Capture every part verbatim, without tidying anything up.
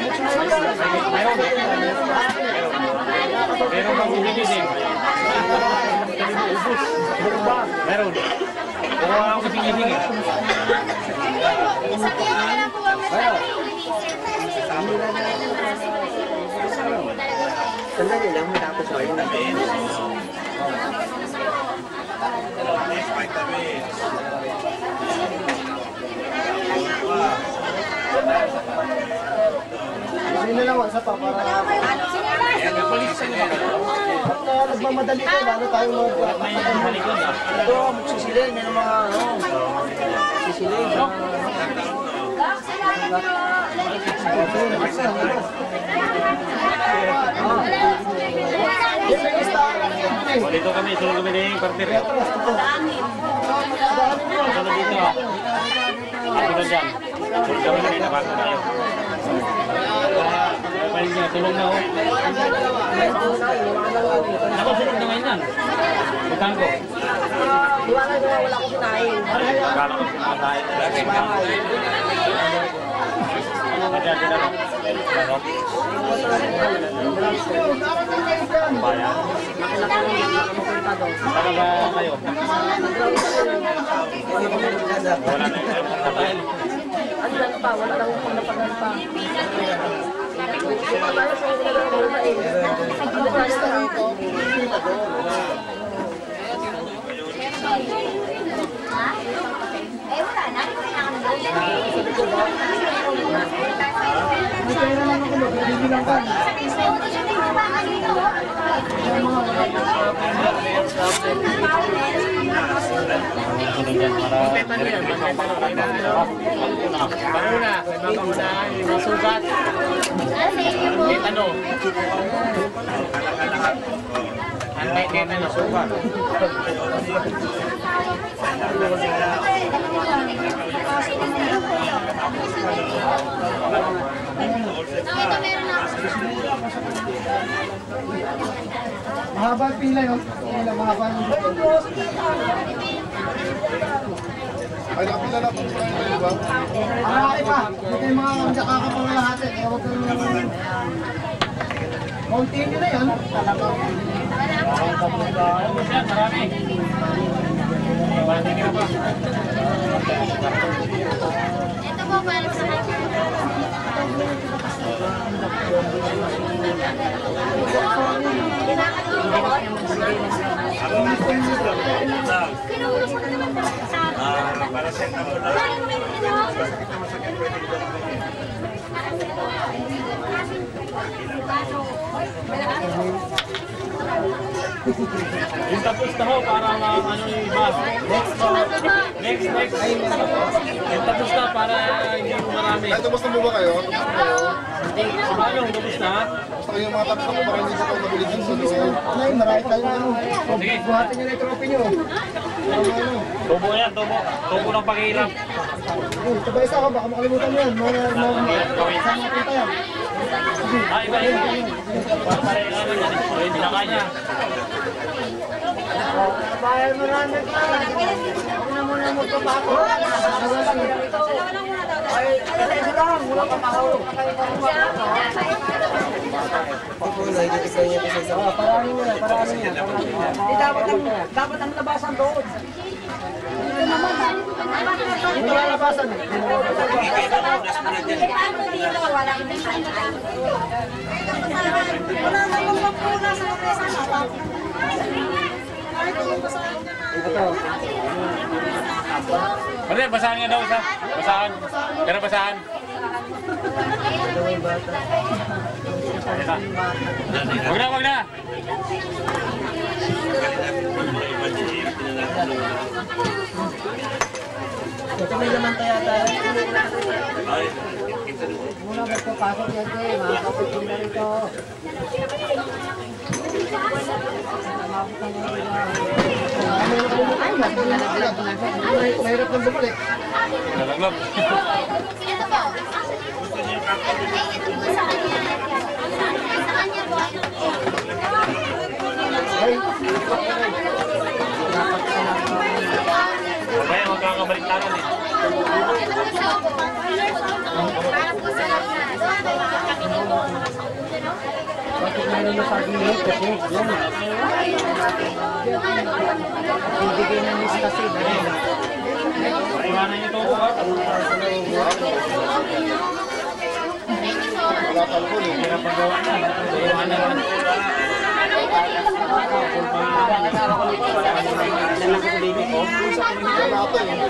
Meron bang bibigyan? Meron. Pero ako kasi bibigyan eh. Sandali lang, matapos ko yun. Hindi na lang isa pa para... At uh, nagmamadali ko, lalo tayo mag... Ito, magsisilay, may mga ano... Sisilay, no? Dito kami, sulong kami na yung partner. Sulong dito. Sulong dyan. Sulong kami na nabago tayo. Paling niya, tulong na ako. Ako, sulong na ngayon yan. Butang ko. Iwanan ko, wala ko sinahin. Kala ko sinahin. Ada di dalam. Bayar. Para ba kayo? Wala na. Ano pa? Wala lang akong napagal pa. Ito tayo sa ginagawa ko na eh. Ano ba sa ito? Eh, wala na. Kaya naman ako magbibilang ka. Panguna, may panguna, may sugat. May tanong. May tanong sugat. Mahaba ang pila yun. Pila, mahaba ang pila. Ay, nakapila na po sa kayo, di ba? Marami pa. Huwag kayo mga kakakapang lahat eh. Huwag kayo mga... Continue na yan. Talagang... Marami. Marami ka ba? Ito po para sa Yung tapos na ho, para uh, ano yung iba. Next, next, next. Yung tapos na para hindi mo marami. Ay, tapos na mo ba kayo? Paano, tapos na? Basta kayong mga tapos na po para hindi sa kayo mabilis yung sa loob. Ay, marami tayong ano. Sige. Buhatin nyo na yung trophy nyo. Tubo yan, tubo. Tubo ng paghihirap. Sabay isa ka, baka makalimutan mo yan. Mga mga punta yan. Ah, iba iba. Para para yung ano yan. Hindi na kanya. Bayan mo na nagka. Ako na muna magpapako. Ay, kasi lang. Wala ka mahawag. Pagkulay, dito sa inyo kasi sa... Parang mo na, parang niya. Dapat ang labasan doon. Hindi ka labasan eh. paano dito? Wala ko din wala namang magpuna sa mesa na. Ito. Pwede, basahan nga daw isa. Basahan. Pero basahan. Wag na, wag na. Ito may laman tayo tayo. Muna magpapasok yan eh. Mga kapatid na rito. Ay, mahirap lang bumalik. Nalaglag. Ito po. Ay, ito po sa kanya. Sa kanya po. Ay, Okay, magkakabalik tayo eh. Ito po sa ako. Para po sa kanya. Bakit meron na sa gilid? Kasi yun. Bibigay ng list kasi. Iwanan niyo to po ha. Wala pa po eh. Hirap pagawa na. Iwanan na. Wala ito eh.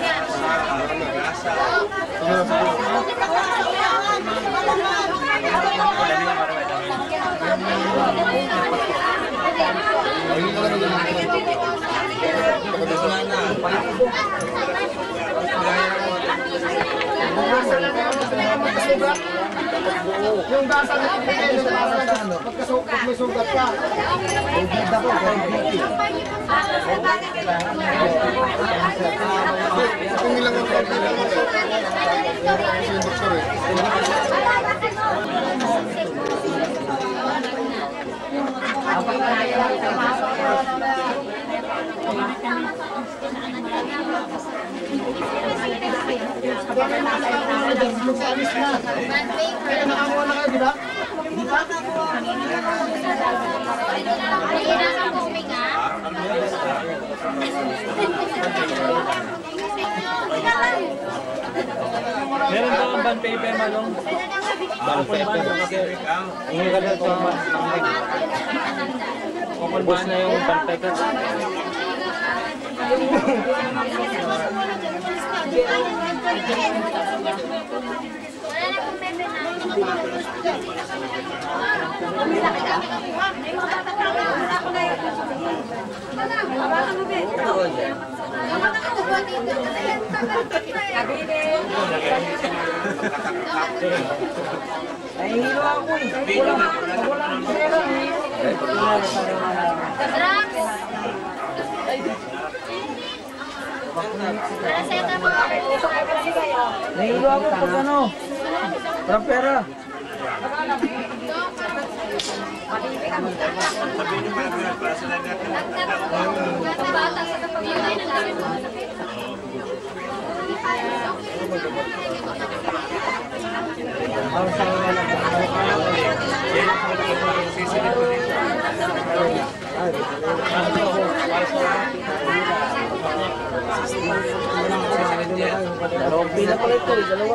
Ayun ka lang Yung gasa na pinipili, yung gasa na ano, pagkasukat, may sugat ka. Bibig ako, bibig. kung ilang ang problem lang ito. Kasi yung doktor eh. Mag-alis na. Kaya nakakuha na kayo, di ba? Di ba? Nahihirapan po huminga. Meron ba ang bond paper malong? Bond paper. Hindi ka na ito. Ubus na yung bond paper. Wala na pong member na. Nahihilo ako eh. Wala akong pera eh. Drugs. Para sa ito po. Nahihilo ako pag ano. Parang pera. Bata sa kapag-iway ng dami mo. Parang sa wala. Dalawang pila pala ito eh, dalawa.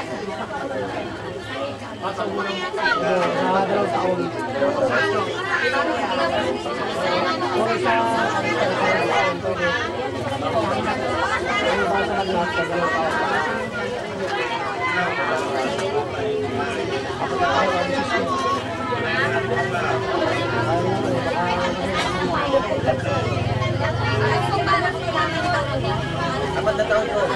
Nakadalaw sa ulit. Puro sa... Ano ba sa nag-last ka dalawa pa? Apat na taon ko.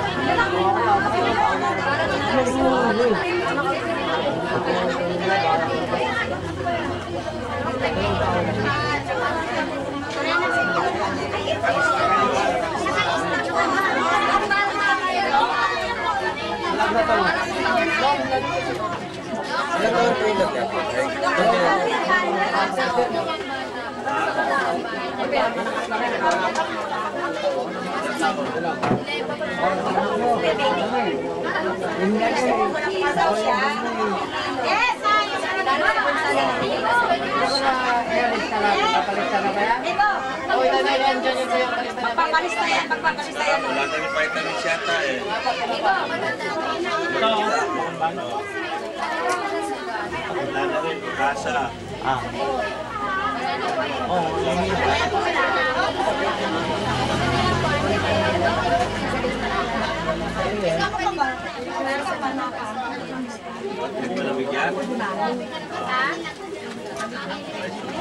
Pagpapalista yan, pagpapalista yan. Wala na yung vitamins yata eh. Ito. Wala na rin kasa. Ah. Hindi mo nabigyan? Ha?